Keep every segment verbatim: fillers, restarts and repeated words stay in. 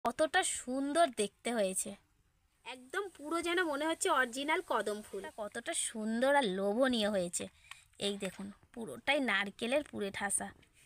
কতটা সুন্দর দেখতে হয়েছে, একদম পুরো যেন মনে হচ্ছে অরিজিনাল কদম ফুল। কতটা সুন্দর আর লোভনীয় হয়েছে। এই দেখুন, পুরোটাই নারকেলের পুরে ঠাসা।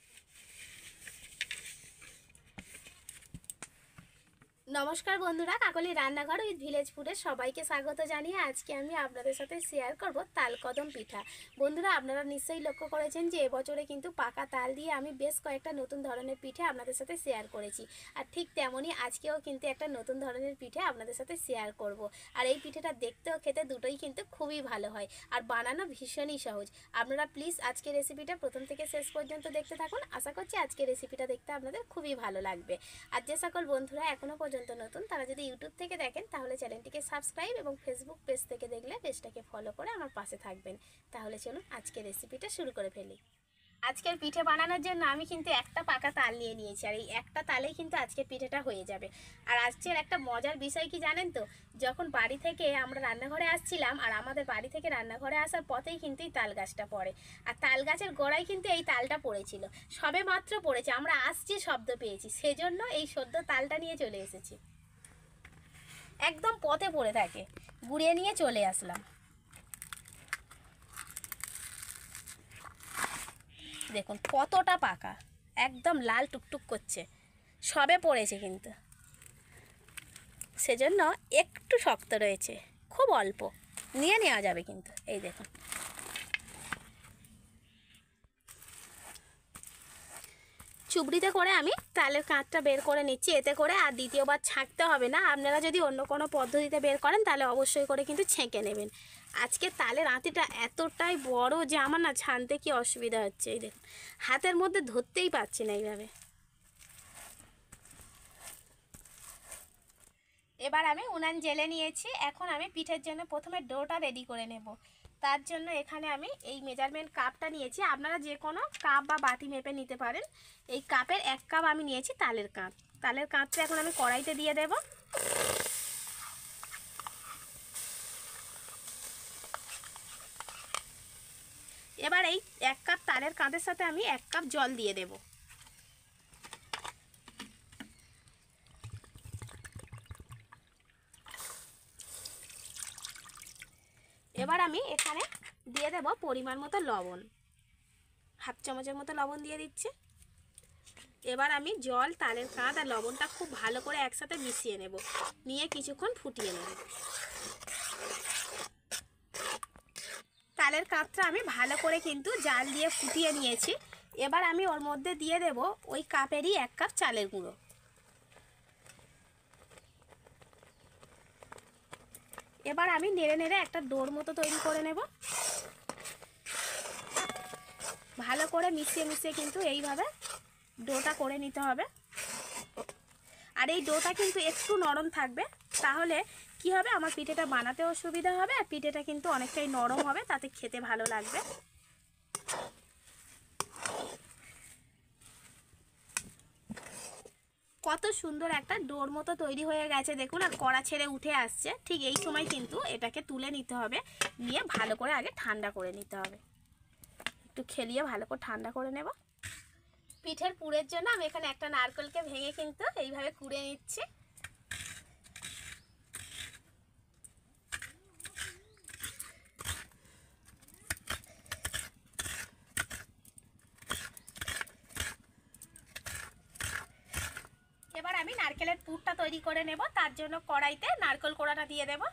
নমস্কার বন্ধুরা, কাকলি রান্নাঘর উইথ ভিলেজ ফুডে সবাইকে স্বাগত জানিয়ে আজকে আমি আপনাদের সাথে শেয়ার করব তালকদম পিঠা। বন্ধুরা, আপনারা নিশ্চয়ই লক্ষ্য করেছেন যে এবছরে কিন্তু পাকা তাল দিয়ে আমি বেশ কয়েকটা নতুন ধরনের পিঠে আপনাদের সাথে শেয়ার করেছি। আর ঠিক তেমনই আজকেও কিন্তু একটা নতুন ধরনের পিঠে আপনাদের সাথে শেয়ার করব। আর এই পিঠেটা দেখতেও খেতে দুটোই কিন্তু খুবই ভালো হয় আর বানানো ভীষণই সহজ। আপনারা প্লিজ আজকের রেসিপিটা প্রথম থেকে শেষ পর্যন্ত দেখতে থাকুন। আশা করছি আজকের রেসিপিটা দেখতে আপনাদের খুবই ভালো লাগবে। আর যে সকল বন্ধুরা এখনও পর্যন্ত নতুন, তারা যদি ইউটিউব থেকে দেখেন তাহলে চ্যানেলটিকে সাবস্ক্রাইব এবং ফেসবুক পেজ থেকে দেখলে পেজটাকে ফলো করে আমার পাশে থাকবেন। তাহলে চলুন আজকের রেসিপিটা শুরু করে ফেলি। আজকের পিঠে বানানোর জন্য আমি কিন্তু একটা পাকা তাল নিয়ে নিয়েছি, আর এই একটা তালেই কিন্তু আজকের পিঠেটা হয়ে যাবে। আর আজকের একটা মজার বিষয় কি জানেন তো, যখন বাড়ি থেকে আমরা রান্নাঘরে আসছিলাম, আর আমাদের বাড়ি থেকে রান্নাঘরে আসার পথেই কিন্তু এই তাল গাছটা পড়ে। আর তাল গাছের গোড়ায় কিন্তু এই তালটা পড়েছিল, সবে মাত্র পড়েছে, আমরা আসছি শব্দ পেয়েছি, সেজন্য এই সদ্য তালটা নিয়ে চলে এসেছি। একদম পথে পড়ে থাকে, গুড়িয়ে নিয়ে চলে আসলাম। দেখুন কতটা পাকা, একদম লাল টুকটুক করছে, সবে পড়েছে কিন্তু, সেজন্য একটু শক্ত রয়েছে, খুব অল্প নিয়ে নেওয়া যাবে কিন্তু। এই দেখুন, চুবড়িতে করে আমি তালের কাঁচটা বের করে নিচ্ছি, এতে করে আর দ্বিতীয়বার ছাঁকতে হবে না। আপনারা যদি অন্য কোনো পদ্ধতিতে বের করেন তাহলে অবশ্যই করে কিন্তু ছেঁকে নেবেন। আজকে তালের আঁতিটা এতটাই বড় যে আমার না ছানতে কি অসুবিধা হচ্ছে। এই দেখুন, হাতের মধ্যে ধরতেই পারছি না এইভাবে। এবার আমি উনান জেলে নিয়েছি। এখন আমি পিঠের জন্য প্রথমে ডোটা রেডি করে নেব। তার জন্য এখানে আমি এই মেজারমেন্ট কাপটা নিয়েছি, আপনারা যে কোনো কাপ বা বাটি মেপে নিতে পারেন। এই কাপের এক কাপ আমি নিয়েছি তালের কাঁচ। তালের কাঁচটা এখন আমি কড়াইতে দিয়ে দেব। এবার এই এক কাপ তালের কাঁচের সাথে আমি এক কাপ জল দিয়ে দেব। এবার আমি এখানে দিয়ে দেব পরিমাণ মতো লবণ, হাফ চামচের মতো লবণ দিয়ে দিচ্ছি। এবার আমি জল, তালের কাঁচ আর লবণটা খুব ভালো করে একসাথে মিশিয়ে নেব, নিয়ে কিছুক্ষণ ফুটিয়ে নেব। তালের কাঁচটা আমি ভালো করে কিন্তু জাল দিয়ে ফুটিয়ে নিয়েছি। এবার আমি ওর মধ্যে দিয়ে দেব ওই কাপেরই এক কাপ চালের গুঁড়ো। এবার আমি নেড়ে নেড়ে একটা ডোর মতো তৈরি করে নেব। ভালো করে মিশিয়ে মিশিয়ে কিন্তু এইভাবে ডোটা করে নিতে হবে। আর এই ডোটা কিন্তু একটু নরম থাকবে, তাহলে কি হবে, আমার পিঠেটা বানাতেও সুবিধা হবে আর পিঠেটা কিন্তু অনেকটাই নরম হবে, তাতে খেতে ভালো লাগবে। কত সুন্দর একটা ডোর মতো তৈরি হয়ে গেছে দেখুন, আর কড়া ছেড়ে উঠে আসছে। ঠিক এই সময় কিন্তু এটাকে তুলে নিতে হবে, নিয়ে ভালো করে আগে ঠান্ডা করে নিতে হবে। একটু খেলিয়ে ভালো করে ঠান্ডা করে নেব। পিঠের পুরের জন্য আমি এখানে একটা নারকেলকে ভেঙে কিন্তু এইভাবে কুড়ে নিচ্ছি। এবার আমি নারকেলের পুরটা তৈরি করে নেব। তার জন্য কড়াইতে নারকেল কোড়াটা দিয়ে দেব।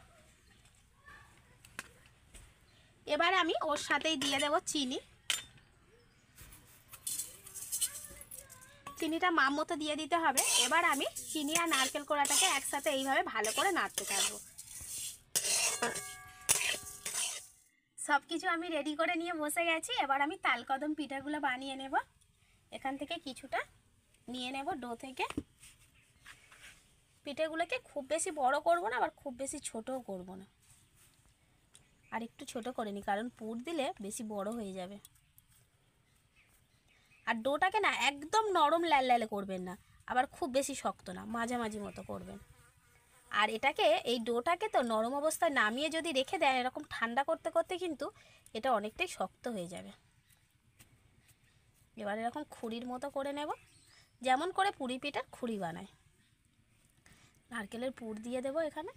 এবার আমি ওর সাথেই দিয়ে দেব চিনি। চিনিটা মাপ মতো দিয়ে দিতে হবে। এবার আমি চিনি আর নারকেল কোড়াটাকে একসাথে এইভাবে ভালো করে নাড়তে থাকবো। সব কিছু আমি রেডি করে নিয়ে বসে গেছি। এবার আমি তালকদম পিঠাগুলো বানিয়ে নেব। এখান থেকে কিছুটা নিয়ে নেব ডো থেকে। পিঠেগুলোকে খুব বেশি বড় করব না, আবার খুব বেশি ছোটও করব না, আর একটু ছোট করে নিই, কারণ পুর দিলে বেশি বড় হয়ে যাবে। আর ডোটাকে না একদম নরম লাল লাল করবেন না, আবার খুব বেশি শক্ত না, মাঝামাঝি মতো করবেন। আর এটাকে, এই ডোটাকে তো নরম অবস্থায় নামিয়ে যদি রেখে দেন, এরকম ঠান্ডা করতে করতে কিন্তু এটা অনেকটাই শক্ত হয়ে যাবে। এবার এরকম খুঁড়ির মতো করে নেব, যেমন করে পুরি পিঠার খুঁড়ি বানায়। নারকেলের পুর দিয়ে দেবো এখানে,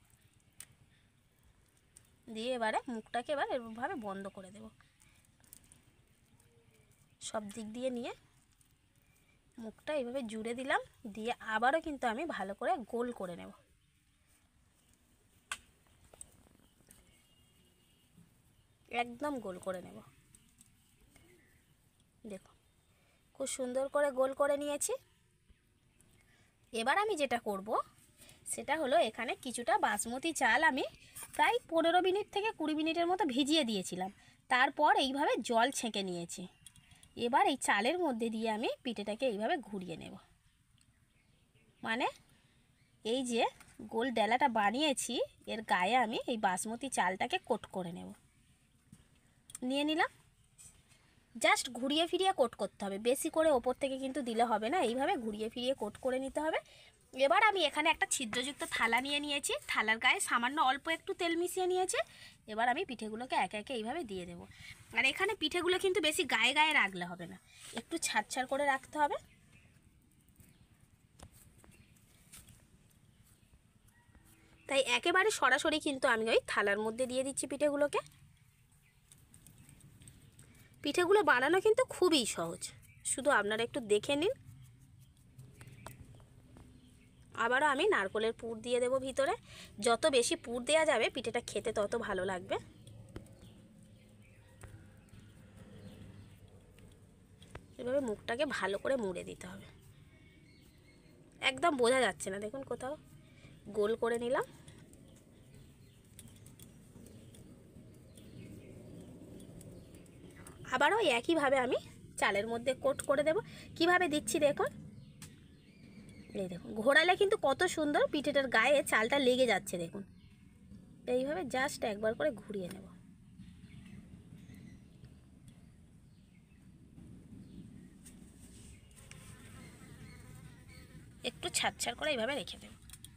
দিয়ে এবারে মুখটাকে এবার এরভাবে বন্ধ করে দেব। সব দিক দিয়ে নিয়ে মুখটা এইভাবে জুড়ে দিলাম, দিয়ে আবারও কিন্তু আমি ভালো করে গোল করে নেব। একদম গোল করে নেব। দেখুন খুব সুন্দর করে গোল করে নিয়েছি। এবার আমি যেটা করব সেটা হলো, এখানে কিছুটা বাসমতি চাল আমি প্রায় পনেরো মিনিট থেকে কুড়ি মিনিটের মতো ভিজিয়ে দিয়েছিলাম, তারপর এইভাবে জল ছেঁকে নিয়েছি। এবার এই চালের মধ্যে দিয়ে আমি পিঠেটাকে এইভাবে ঘুরিয়ে নেব। মানে এই যে গোল ডেলাটা বানিয়েছি এর গায়ে আমি এই বাসমতি চালটাকে কোট করে নেব। নিয়ে নিলাম, জাস্ট ঘুরিয়ে ফিরিয়ে কোট করতে হবে, বেশি করে ওপর থেকে কিন্তু দিলে হবে না, এইভাবে ঘুরিয়ে ফিরিয়ে কোট করে নিতে হবে। এবার আমি এখানে একটা ছিদ্রযুক্ত থালা নিয়ে নিয়েছি, থালার গায়ে সামান্য অল্প একটু তেল মিশিয়ে নিয়েছি। এবার আমি পিঠেগুলোকে একে একে এইভাবে দিয়ে দেবো। আর এখানে পিঠেগুলো কিন্তু বেশি গায়ে গায়ে রাখলে হবে না, একটু ছাড় ছাড় করে রাখতে হবে। তাই একেবারে সরাসরি কিন্তু আমি ওই থালার মধ্যে দিয়ে দিচ্ছি পিঠেগুলোকে। পিঠেগুলো বানানো কিন্তু খুবই সহজ, শুধু আপনারা একটু দেখে নিন। আবারও আমি নারকেলের পুর দিয়ে দেব ভিতরে। যত বেশি পুর দেওয়া যাবে পিঠেটা খেতে তত ভালো লাগবে। এভাবে মুখটাকে ভালো করে মুড়ে দিতে হবে, একদম বোঝা যাচ্ছে না, দেখুন কোথাও। গোল করে নিলাম। আবারও একইভাবে আমি চালের মধ্যে কোট করে দেব। কিভাবে দিচ্ছি দেখুন, এই দেখুন ঘোরালে কিন্তু কত সুন্দর পিঠেটার গায়ে চালটা লেগে যাচ্ছে, দেখুন। এইভাবে জাস্ট একবার করে ঘুরিয়ে নেব। একটু ছাড় ছাড় করে এইভাবে রেখে দেব।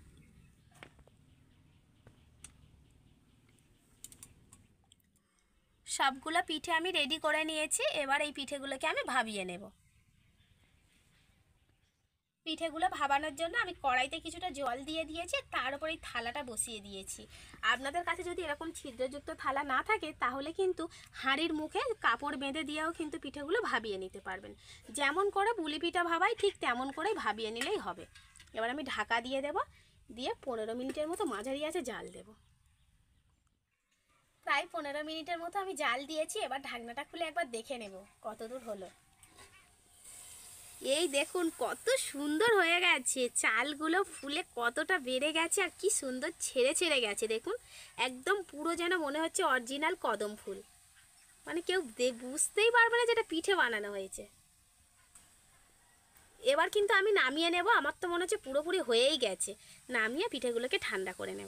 সবগুলো পিঠে আমি রেডি করে নিয়েছি। এবার এই পিঠেগুলোকে আমি ভাবিয়ে নেব। পিঠেগুলো ভাবানোর জন্য আমি কড়াইতে কিছুটা জল দিয়ে দিয়েছি, তার উপর এই থালাটা বসিয়ে দিয়েছি। আপনাদের কাছে যদি এরকম ছিদ্রযুক্ত থালা না থাকে তাহলে কিন্তু হাঁড়ির মুখে কাপড় বেঁধে দিয়েও কিন্তু পিঠেগুলো ভাবিয়ে নিতে পারবেন। যেমন করে পুলি পিঠা ভাবাই ঠিক তেমন করেই ভাবিয়ে নিলেই হবে। এবার আমি ঢাকা দিয়ে দেব, দিয়ে পনেরো মিনিটের মতো মাঝারি আঁচে জাল দেব। প্রায় পনেরো মিনিটের মতো আমি জাল দিয়েছি। এবার ঢাকনাটা খুলে একবার দেখে নেব কতদূর হলো। এই দেখুন কত সুন্দর হয়ে গেছে, চালগুলো ফুলে কতটা বেড়ে গেছে আর কি সুন্দর ছেড়ে ছেড়ে গেছে দেখুন। একদম পুরো যেন মনে হচ্ছে অরিজিনাল কদম ফুল, মানে কেউ বুঝতেই পারবে না যেটা পিঠে বানানো হয়েছে। এবার কিন্তু আমি নামিয়ে নেব, আমার তো মনে হচ্ছে পুরোপুরি হয়েই গেছে। নামিয়ে পিঠেগুলোকে ঠান্ডা করে নেব।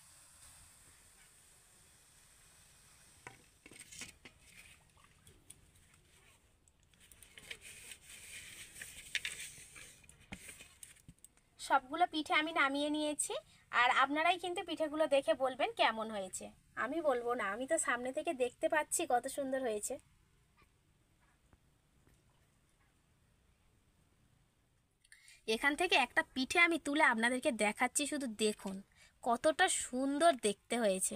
সবগুলো পিঠে আমি নামিয়ে নিয়েছি, আর আপনারাই কিন্তু পিঠেগুলো দেখে বলবেন কেমন হয়েছে। আমি বলবো না, আমি তো সামনে থেকে দেখতে পাচ্ছি কত সুন্দর হয়েছে। এখান থেকে একটা পিঠে আমি তুলে আপনাদেরকে দেখাচ্ছি, শুধু দেখুন কতটা সুন্দর দেখতে হয়েছে।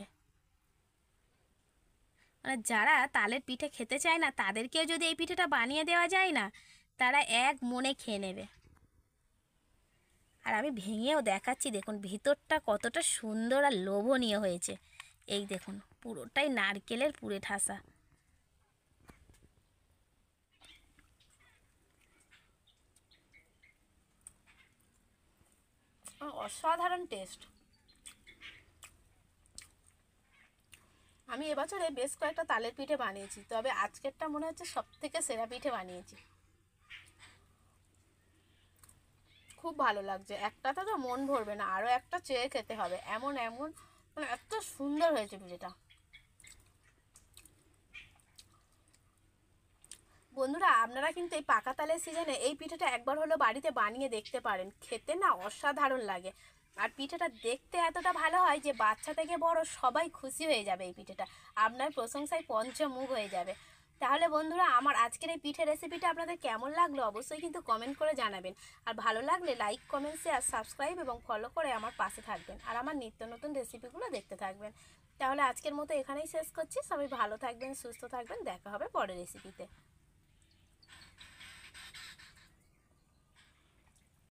মানে যারা তালের পিঠে খেতে চায় না তাদেরকেও যদি এই পিঠেটা বানিয়ে দেওয়া যায় না, তারা এক মনে খেয়ে নেবে। আর আমি ভেঙেও দেখাচ্ছি, দেখুন ভিতরটা কতটা সুন্দর আর লোভনীয় হয়েছে। এই দেখুন পুরোটাই নারকেলের পুরে ঠাসা। অসাধারণ টেস্ট। আমি এবছরে বেশ কয়েকটা তালের পিঠে বানিয়েছি, তবে আজকেরটা মনে হচ্ছে সব থেকে সেরা পিঠে বানিয়েছি। খুব ভালো লাগছে, একটাতে তো মন ভরবে না, আরও একটা চেয়ে খেতে হবে, এমন এমন মানে এত সুন্দর হয়েছে পিঠেটা। বন্ধুরা আপনারা কিন্তু এই পাকা তালের সিজনে এই পিঠেটা একবার হলো বাড়িতে বানিয়ে দেখতে পারেন, খেতে না অসাধারণ লাগে। আর পিঠেটা দেখতে এতটা ভালো হয় যে বাচ্চা থেকে বড় সবাই খুশি হয়ে যাবে। এই পিঠেটা আপনার প্রশংসায় পঞ্চমুখ হয়ে যাবে। তাহলে বন্ধুরা, আমার আজকের এই পিঠে রেসিপিটা আপনাদের কেমন লাগলো অবশ্যই কিন্তু কমেন্ট করে জানাবেন। আর ভালো লাগলে লাইক, কমেন্ট, শেয়ার, সাবস্ক্রাইব এবং ফলো করে আমার পাশে থাকবেন আর আমার নিত্য নতুন রেসিপিগুলো দেখতে থাকবেন। তাহলে আজকের মতো এখানেই শেষ করছি। সবাই ভালো থাকবেন, সুস্থ থাকবেন, দেখা হবে পরের রেসিপিতে।